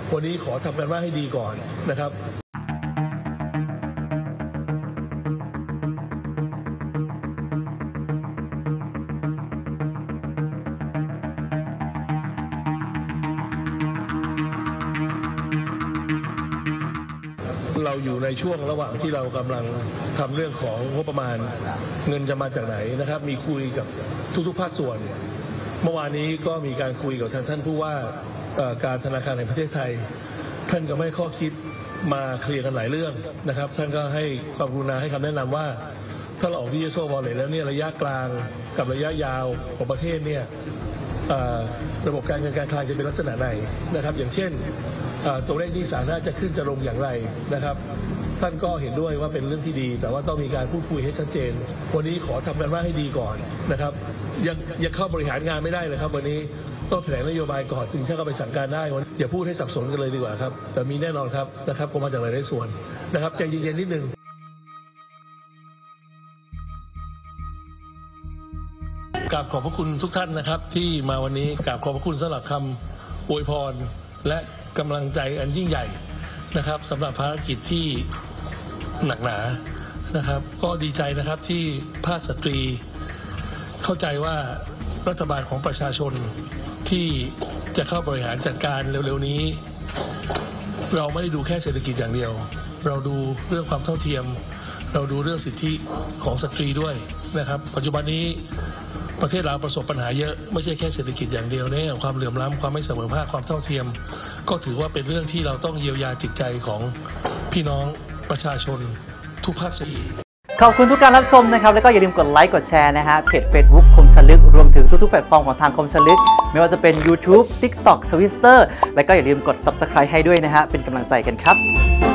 วันนี้ขอทำกันบ้านให้ดีก่อนนะครับเราอยู่ในช่วงระหว่างที่เรากำลังทำเรื่องของงบประมาณเงินจะมาจากไหนนะครับมีคุยกับทุกๆภาคส่วนเมื่อวานนี้ก็มีการคุยกับทางท่านผู้ว่าการธนาคารแห่งประเทศไทยท่านก็ให้ข้อคิดมาเคลียร์กันหลายเรื่องนะครับท่านก็ให้ความกรุณาให้คำแนะนำว่าถ้าเราออกดิจิทัลวอลเล็ตแล้วเนี่ยระยะกลางกับระยะยาวของประเทศเนี่ยระบบการเงินการคลังจะเป็นลักษณะไหนนะครับอย่างเช่นตัวเลขหนี้สาธารณะจะขึ้นจะลงอย่างไรนะครับท่านก็เห็นด้วยว่าเป็นเรื่องที่ดีแต่ว่าต้องมีการพูดคุยให้ชัดเจนวันนี้ขอทำกันบ้านให้ดีก่อนนะครับยังเข้าบริหารงานไม่ได้เลยครับวันนี้ต้องแถลงนโยบายก่อนถึงจะเข้าไปสั่งการได้อย่าพูดให้สับสนกันเลยดีกว่าครับแต่มีแน่นอนครับนะครับคงมาจากหลายส่วนนะครับใจเย็นๆนิดนึงกราบขอบพระคุณทุกท่านนะครับที่มาวันนี้กราบขอบพระคุณสำหรับคำอวยพรและกำลังใจอันยิ่งใหญ่นะครับสำหรับภารกิจที่หนักหนานะครับก็ดีใจนะครับที่ภาคสตรีเข้าใจว่ารัฐบาลของประชาชนที่จะเข้าบริหารจัดการเร็วๆนี้เราไม่ได้ดูแค่เศรษฐกิจอย่างเดียวเราดูเรื่องความเท่าเทียมเราดูเรื่องสิทธิของสตรีด้วยนะครับปัจจุบันนี้ประเทศเราประสบปัญหาเยอะไม่ใช่แค่เศรษฐกิจอย่างเดียวในเรื่องความเหลื่อมล้ำความไม่เสมอภาคความเท่าเทียมก็ถือว่าเป็นเรื่องที่เราต้องเยียวยาจิตใจของพี่น้องประชาชนทุกภาคส่วนขอบคุณทุกการรับชมนะครับแล้วก็อย่าลืมกดไลค์กดแชร์นะฮะเพจ Facebook คมชลึกรวมถึงทุกๆแพลตฟอร์มของทางคมชลึกไม่ว่าจะเป็น YouTube TikTok Twitter แล้วก็อย่าลืมกด Subscribe ให้ด้วยนะฮะเป็นกำลังใจกันครับ